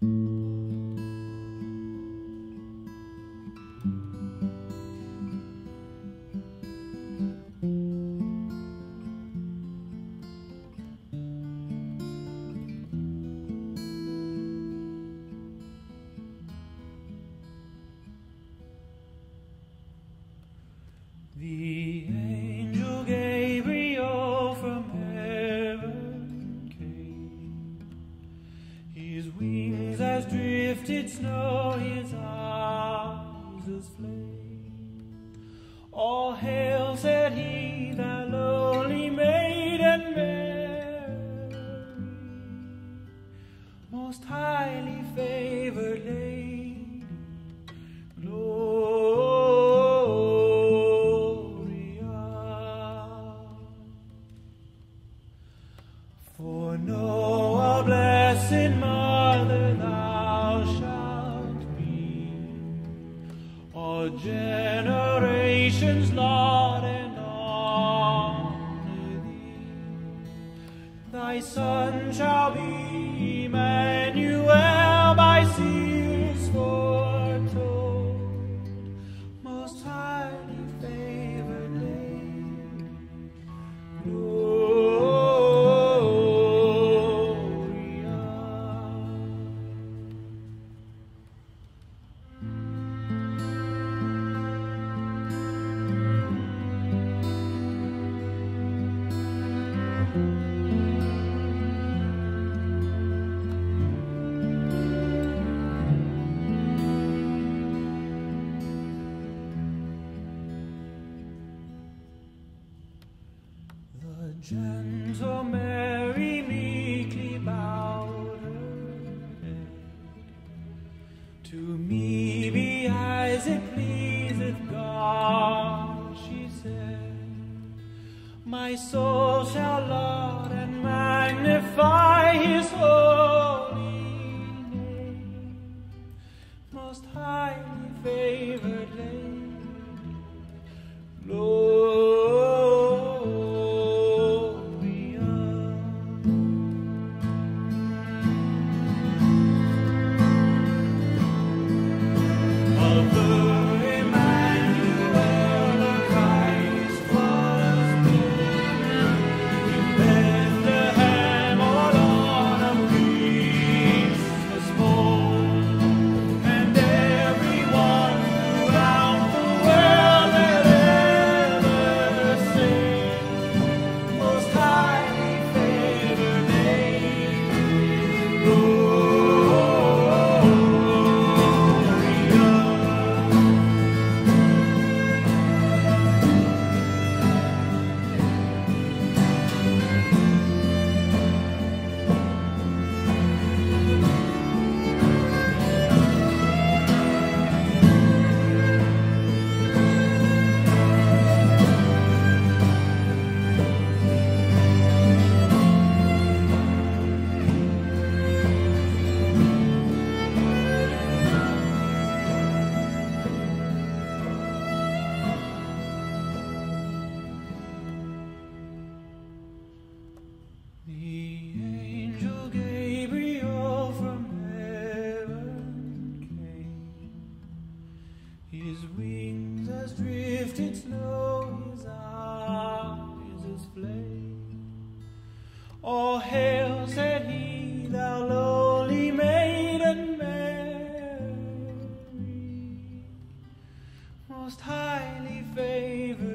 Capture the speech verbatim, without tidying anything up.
The angel Gabriel from heaven came. His wings as drifted snow, his eyes as flame. All hail, said he, thou lowly maiden Mary, most highly favored lady, Gloria. For know, a blessed mother thou shalt be, all generations laud and honor thee. Thy son shall be Emmanuel, by seers foretold, most highly favored lady, Gloria. The gentle Mary meekly bowed her head. To me be as it pleaseth God, she said. My soul shall laud and magnify his holy name, most highly favored lady, Gloria. The angel Gabriel from heaven came. His wings as drifted snow, his eyes as flame. All hail, said he, thou lowly maiden Mary, most highly favored.